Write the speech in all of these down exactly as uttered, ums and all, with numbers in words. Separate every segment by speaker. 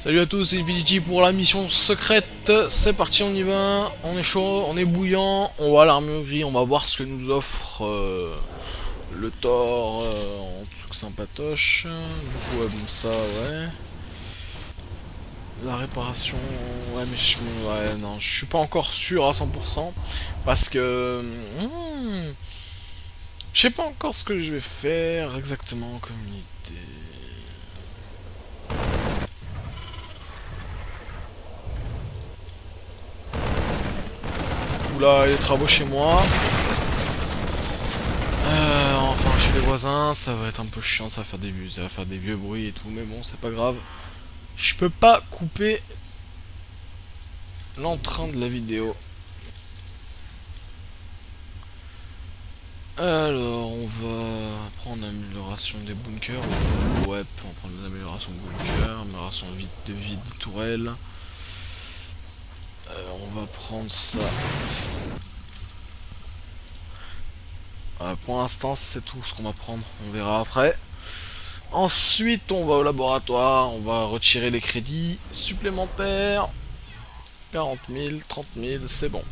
Speaker 1: Salut à tous, c'est P D G pour la mission secrète. C'est parti, on y va. On est chaud, on est bouillant. On va à l'armurerie, on va voir ce que nous offre euh, le Thor euh, en truc sympatoche. Du coup, ouais, bon, ça, ouais. La réparation, ouais, mais je, ouais, non, je suis pas encore sûr à cent pour cent parce que hmm, je sais pas encore ce que je vais faire exactement comme unité. Oula, il y a des travaux chez moi. Euh, enfin, chez les voisins, ça va être un peu chiant, ça va faire des, ça va faire des vieux bruits et tout, mais bon, c'est pas grave. Je peux pas couper l'entrain de la vidéo. Alors, on va prendre l'amélioration des bunkers. Ouais, on va prendre l'amélioration de bunkers, amélioration de vie de, vie des tourelles. Euh, on va prendre ça. Euh, pour l'instant, c'est tout ce qu'on va prendre. On verra après. Ensuite, on va au laboratoire. On va retirer les crédits supplémentaires. quarante mille, trente mille, c'est bon.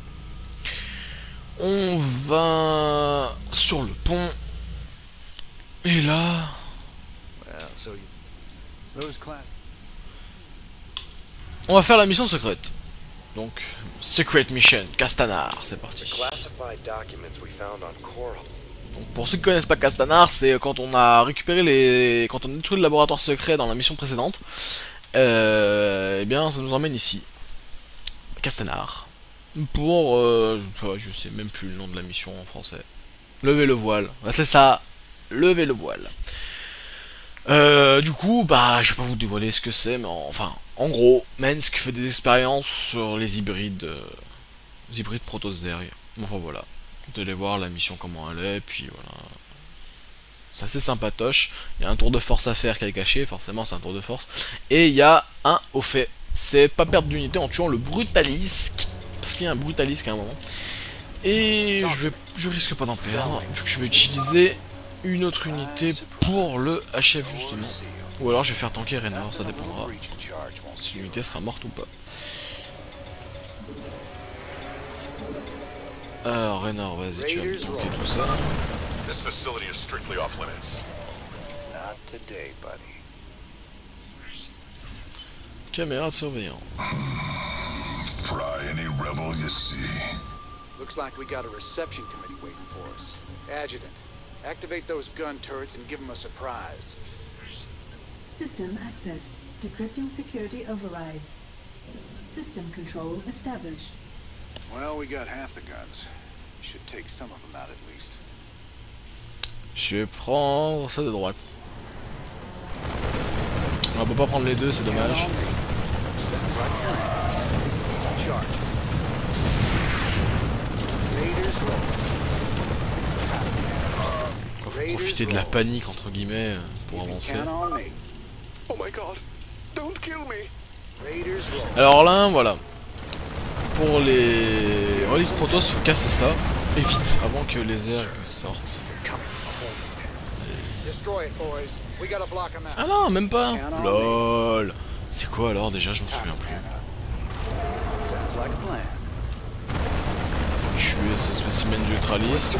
Speaker 1: On va sur le pont. Et là... on va faire la mission secrète. Donc, Secret Mission, Castanar, c'est parti. Donc, pour ceux qui connaissent pas Castanar, c'est quand on a récupéré les... quand on a détruit le laboratoire secret dans la mission précédente. Euh... Eh bien, ça nous emmène ici. Castanar. Pour... Euh... je sais même plus le nom de la mission en français. Levez le voile. Ouais, c'est ça. Levez le voile. Euh, du coup, bah, je vais pas vous dévoiler ce que c'est, mais en, enfin, en gros, Mensk fait des expériences sur les hybrides, euh, les hybrides Protoss-Zerg. Enfin voilà, vous allez voir la mission comment elle est, puis voilà. C'est assez sympatoche. Il y a un tour de force à faire qui est caché, forcément c'est un tour de force. Et il y a un au fait, c'est pas perdre d'unité en tuant le Brutalisk, parce qu'il y a un Brutalisk à un moment. Et je vais, je risque pas d'en perdre, vu que je vais utiliser une autre unité pour le H F justement. Ou alors je vais faire tanker Raynor, ça dépendra si l'unité sera morte ou pas. Alors Raynor, vas-y, tu vas me tanker tout ça. Caméra de surveillance.
Speaker 2: Looks like we got a reception committee waiting for us. Adjutant, activate those gun turrets and give them a surprise.
Speaker 3: System accessed. Decrypting security overrides. System control established.
Speaker 2: Well, we got half the guns. We should take some of them out at least.
Speaker 1: Je vais prendre ça de droite. On peut pas prendre les deux, c'est dommage. Faut profiter de la panique entre guillemets pour avancer. Alors là, voilà. Pour les reliques Protoss, faut casser ça et vite avant que les airs sortent. Ah non, même pas. Lol. C'est quoi alors déjà? Je me souviens plus. Tuer ce spécimen du Ultralisk.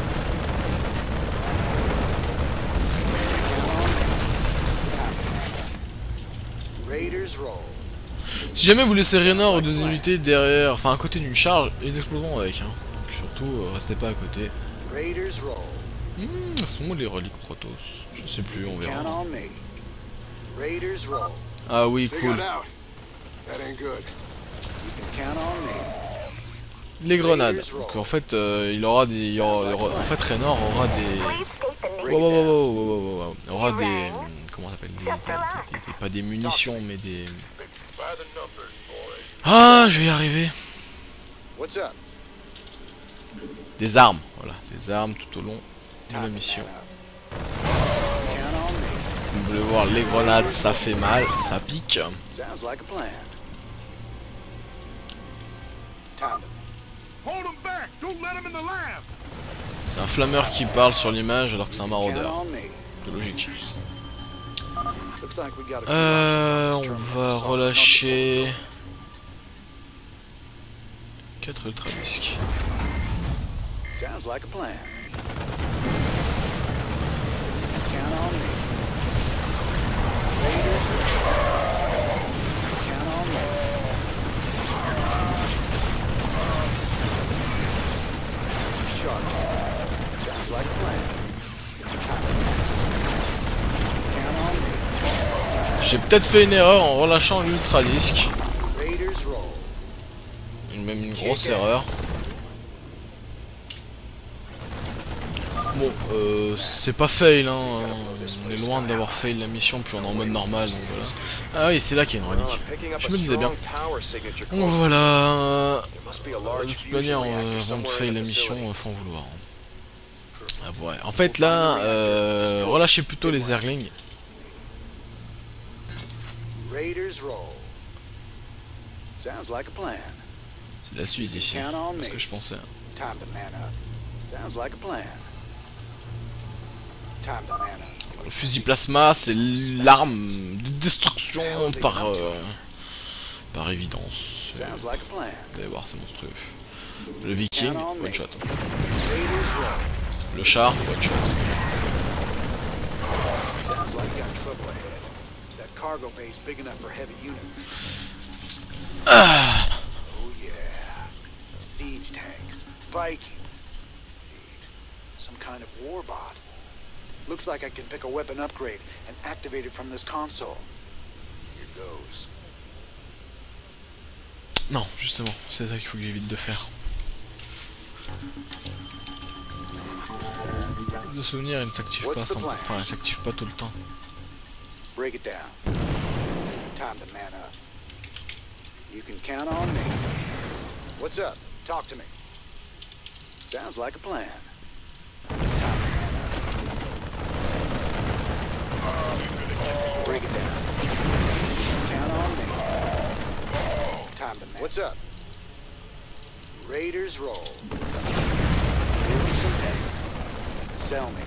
Speaker 1: Si jamais vous laissez Raynor ou des unités derrière, enfin à côté d'une charge, ils exploseront avec. Hein. Donc surtout, euh, restez pas à côté. Hmm, sont où les reliques Protoss? Je sais plus, on verra. Ah oui, cool. Les grenades. Donc en fait, euh, il aura des, il y aura, il y aura, en fait, Raynor aura des, wow, wow, wow, wow, wow, wow, wow. Il aura des, comment on appelle, des, des, des, des, pas des munitions, mais des. Ah, je vais y arriver. Des armes, voilà, des armes tout au long de la mission. Vous voulez voir les grenades, ça fait mal, ça pique. C'est un flammeur qui parle sur l'image alors que c'est un maraudeur. C'est logique.
Speaker 2: Looks like we got a few
Speaker 1: Euh,
Speaker 2: options
Speaker 1: on
Speaker 2: on this
Speaker 1: va
Speaker 2: terminal.
Speaker 1: relâcher quatre ultra disques.
Speaker 2: Sounds like a plan. Count on me. Raiders. Count on me. Charge. Sounds like a plan. Count on me.
Speaker 1: J'ai peut-être fait une erreur en relâchant l'ultra disque.
Speaker 2: Raiders roll.
Speaker 1: Même une grosse erreur. Bon, euh, c'est pas fail, hein. On est loin d'avoir fail la mission, puis on est en mode normal, donc voilà. Ah oui, c'est là qu'il y a une relique. Je me disais bien. Bon, voilà. Euh, de toute manière, euh, avant de fail la mission, euh, faut en vouloir. Ah, ouais. En fait, là, euh, relâchez plutôt les Zerglings.
Speaker 2: Raiders roll. Sounds like a plan.
Speaker 1: C'est la suite ici. C'est ce que je pensais.
Speaker 2: Time to man up. Sounds like a plan. Time to man up.
Speaker 1: Le fusil plasma, c'est l'arme de destruction par euh, par évidence. Euh,
Speaker 2: Sounds like a plan.
Speaker 1: vous allez voir, c'est monstrueux. Le Viking, one shot.
Speaker 2: Raiders roll.
Speaker 1: Le char, one shot.
Speaker 2: Sounds like you got trouble ahead. That cargo bay's big enough for heavy units.
Speaker 1: Ah.
Speaker 2: Oh yeah. Siege tanks. Vikings. Neat. Some kind of warbot. Looks like I can pick a weapon upgrade and activate it from this console. Here goes.
Speaker 1: Non, justement, c'est ça qu'il faut que j'évite de faire. De souvenir, il ne s'active pas, sans... enfin, il s'active pas tout le temps.
Speaker 2: Break it down. Time to man up. You can count on me. What's up? Talk to me. Sounds like a plan. Time to man up. Break it down. Count on me. Time to man. What's up? Raiders roll. Give me some pay. Sell me.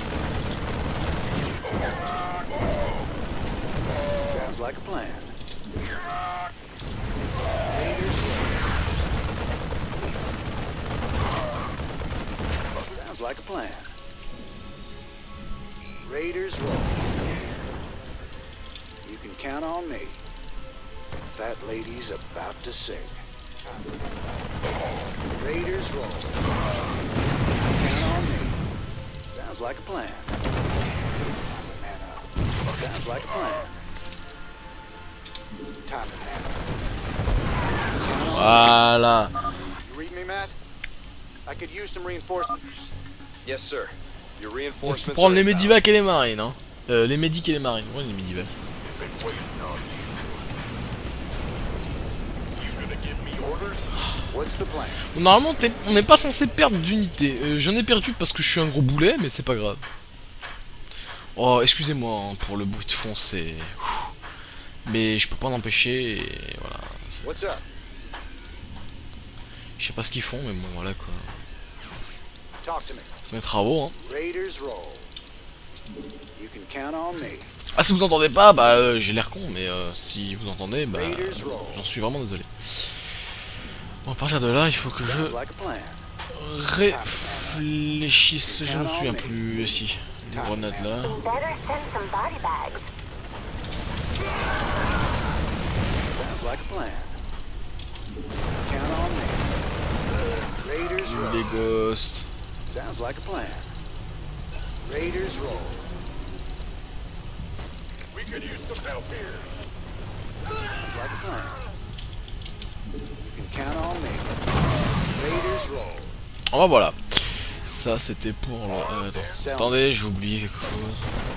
Speaker 2: Sounds like a plan. Raiders roll. Sounds like a plan. Raiders roll. You can count on me. That lady's about to sing. Raiders roll. Count on me. Sounds like a plan. Man up. Sounds like a plan. Time to man up.
Speaker 1: Voilà.
Speaker 2: You read me, Matt? I could use some reinforcements.
Speaker 4: Yes, sir. Your
Speaker 1: On peut
Speaker 4: reinforcements
Speaker 1: prendre
Speaker 4: are
Speaker 1: les
Speaker 4: inbound.
Speaker 1: Medivacs et les Marines, hein. Euh, les Medics et les Marines. Ouais, les Medivacs.
Speaker 2: What's the plan?
Speaker 1: Normalement, t'es- on n'est pas censé perdre d'unité. Euh, J'en ai perdu parce que je suis un gros boulet, mais c'est pas grave. Oh, excusez-moi hein, pour le bruit de fond, c'est... Ouh. Mais je peux pas en empêcher, et voilà.
Speaker 2: What's up?
Speaker 1: Je sais pas ce qu'ils font, mais bon, voilà quoi.
Speaker 2: Talk to me.
Speaker 1: C'est mes travaux, hein.
Speaker 2: Raiders roll. You can count on me.
Speaker 1: Ah, si vous entendez pas, bah euh, j'ai l'air con, mais euh, si vous entendez, bah
Speaker 2: Raiders roll.
Speaker 1: j'en suis vraiment désolé. Bon, à partir de là, il faut que je
Speaker 2: Sounds like a plan.
Speaker 1: réfléchisse. Je me souviens plus. Si, une grenade là.
Speaker 5: Better send some body bags.
Speaker 2: Sounds like a plan. Count on me. Raiders roll.
Speaker 1: Des ghosts.
Speaker 2: Sounds like a plan. Raiders roll. We could use some help here. Sounds like a plan. You can count on me. Raiders roll.
Speaker 1: Oh bah voilà. Ça c'était pour le... euh, attends. Attendez, j'ai oublié quelque chose.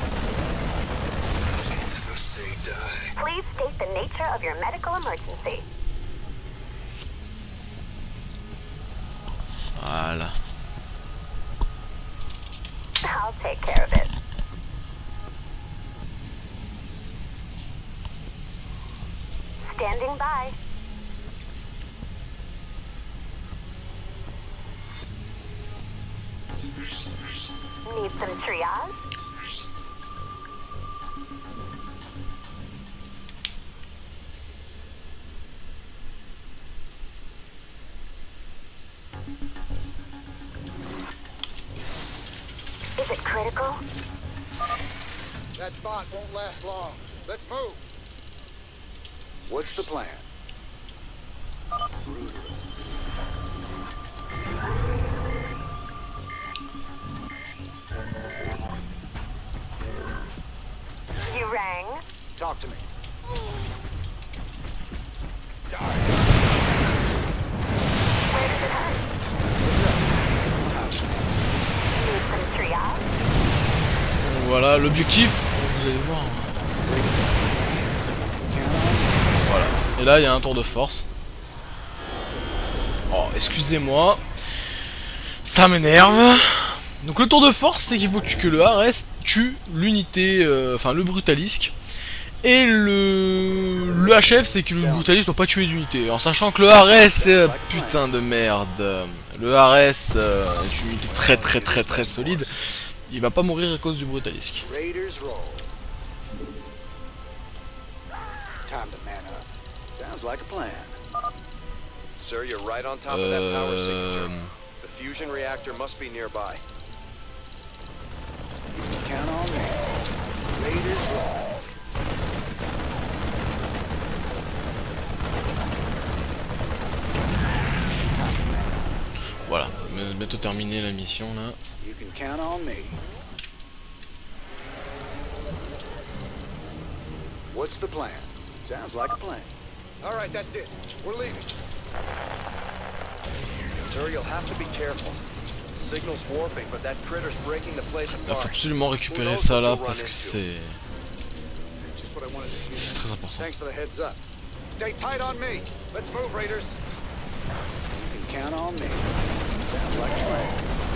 Speaker 5: Please state the nature of your medical emergency.
Speaker 1: Voilà.
Speaker 5: I'll take care of it. Standing by. Need some triage? Is it critical?
Speaker 2: That spot won't last long. Let's move. What's the plan?
Speaker 5: You rang?
Speaker 2: Talk to me.
Speaker 5: Where does it hurt? Need some triage?
Speaker 1: Voilà, l'objectif, vous allez voir. Voilà, et là il y a un tour de force. Oh, excusez-moi, ça m'énerve. Donc le tour de force, c'est qu'il faut que le A R S tue l'unité, euh, enfin le brutalisque. Et le, le H F, c'est que le brutaliste doit pas tuer d'unité. En sachant que le A R S, euh, putain de merde. Le A R S euh, est une unité très très très très solide. Il va pas mourir à cause du brutalisque.
Speaker 2: Raiders roll. Time to man up. Sounds like a plan.
Speaker 4: Sir, you're right on top of that power signature.
Speaker 1: Euh...
Speaker 4: The fusion reactor must be nearby.
Speaker 2: Count on me. Raiders roll.
Speaker 1: Voilà, bientôt terminé la mission là.
Speaker 2: You can count on me. What's the plan? Sounds like a plan. All right, that's it. We're leaving.
Speaker 4: Sir, you'll have to be careful. The signal's warping, but that critter's breaking the place
Speaker 1: Il faut
Speaker 4: apart.
Speaker 1: absolument récupérer ça là parce que c'est
Speaker 2: Just what I wanted to see.
Speaker 1: c'est très important.
Speaker 2: Thanks for the heads up. Stay tight on me. Let's move, Raiders. You can count on me. Sounds like a plan.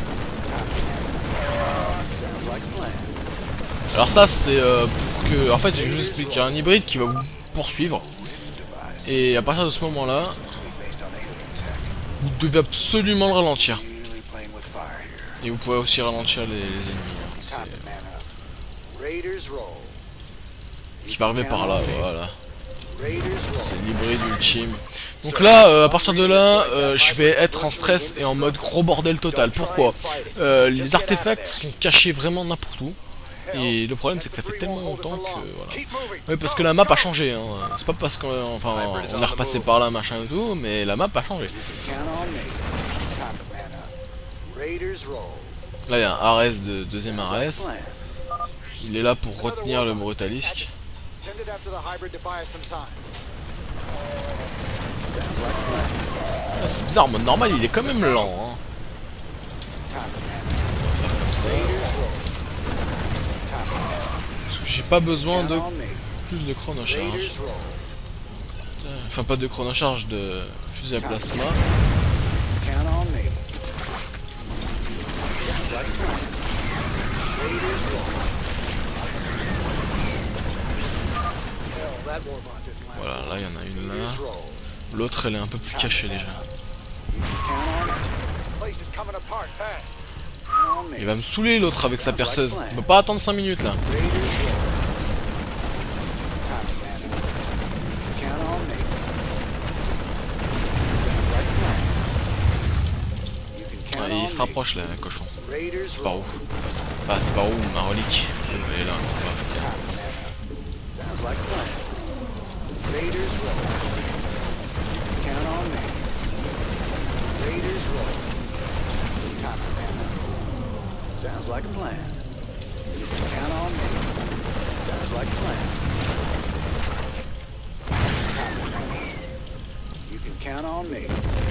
Speaker 2: Sounds like a plan.
Speaker 1: Alors ça c'est euh, pour que, en fait je vous explique, il y a un hybride qui va vous poursuivre. Et à partir de ce moment là, vous devez absolument le ralentir. Et vous pouvez aussi ralentir les, les ennemis. C'est... Qui va arriver par là, voilà. C'est l'hybride ultime. Donc là, euh, à partir de là, euh, je vais être en stress et en mode gros bordel total. Pourquoi euh, les artefacts sont cachés vraiment n'importe où. Et le problème c'est que ça fait tellement longtemps que voilà. Oui, parce que la map a changé, hein. C'est pas parce qu'on enfin, on est repassé par là machin et tout, mais la map a changé. Là il y a un A R S de deuxième A R S. Il est là pour retenir le brutalisque. Ah, c'est bizarre, en mode normal il est quand même lent, hein. Comme ça. Parce que j'ai pas besoin de plus de chronocharge. Enfin pas de chronocharge, de fusil à plasma. Voilà, là il y en a une là. L'autre elle est un peu plus cachée déjà. Il va me saouler l'autre avec sa perceuse. On peut pas attendre cinq minutes là. Ah, il se rapproche là, cochon. C'est par où? Ah, c'est par où ma relique? Elle est là.
Speaker 2: Sounds like a plan. You can count on me. Sounds like a plan. You can count on me.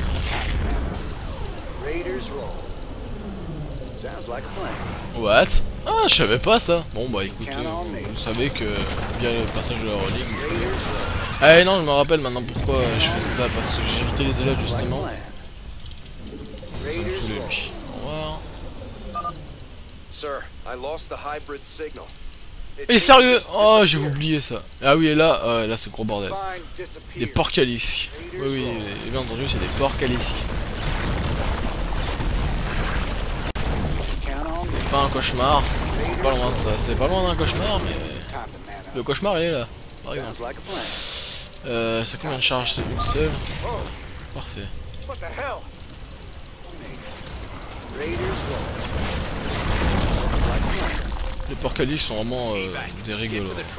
Speaker 2: Raiders roll. Sounds like a plan.
Speaker 1: What? Ah, je savais pas ça. Bon bah écoutez, vous, vous savez que via le passage de la relique. Ah non, je me rappelle maintenant pourquoi je faisais ça, parce que j'ai évité les élèves justement. Ça me saoulait lui. Au revoir.
Speaker 4: Sir, I lost the hybrid signal.
Speaker 1: Et sérieux? Oh, j'ai oublié ça. Ah oui, et là, euh, là c'est gros bordel. Des porcalisques. Oui, oui, et bien entendu, c'est des porcalisques. C'est pas un cauchemar. C'est pas loin de ça. C'est pas loin d'un cauchemar, mais le cauchemar il est là, par exemple. Euh, c'est combien de charges? C'est une seule. Parfait. Porcalix sont vraiment euh, des rigolos.
Speaker 2: Trent,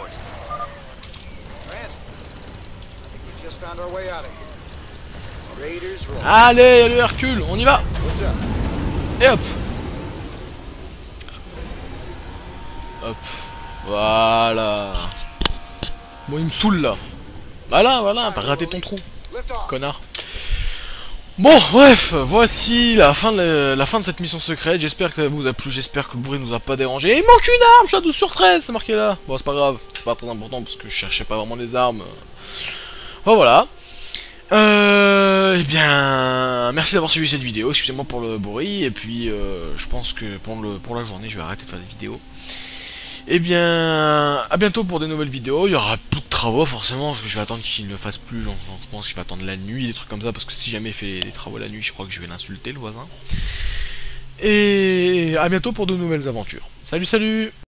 Speaker 2: I think we just found our way out of here. Raiders roll.
Speaker 1: Allez, le Hercule, on y va.
Speaker 2: What's up?
Speaker 1: Et hop. Hop. Voilà. Bon, il me saoule là. Voilà, voilà, t'as raté ton trou,
Speaker 2: Lift off.
Speaker 1: connard. Bon, bref, voici la fin de, la fin de cette mission secrète. J'espère que ça vous a plu, j'espère que le bruit nous a pas dérangé. Il manque une arme, je suis à douze sur treize, c'est marqué là. Bon, c'est pas grave, c'est pas très important parce que je cherchais pas vraiment les armes. Bon, voilà. Euh, eh bien, merci d'avoir suivi cette vidéo, excusez-moi pour le bruit, et puis euh, je pense que pour, le, pour la journée, je vais arrêter de faire des vidéos. Eh bien, à bientôt pour des nouvelles vidéos. Il y aura plus de travaux forcément, parce que je vais attendre qu'il ne fasse plus. Genre, je pense qu'il va attendre la nuit, des trucs comme ça, parce que si jamais il fait des travaux la nuit, je crois que je vais l'insulter, le voisin. Et à bientôt pour de nouvelles aventures. Salut, salut!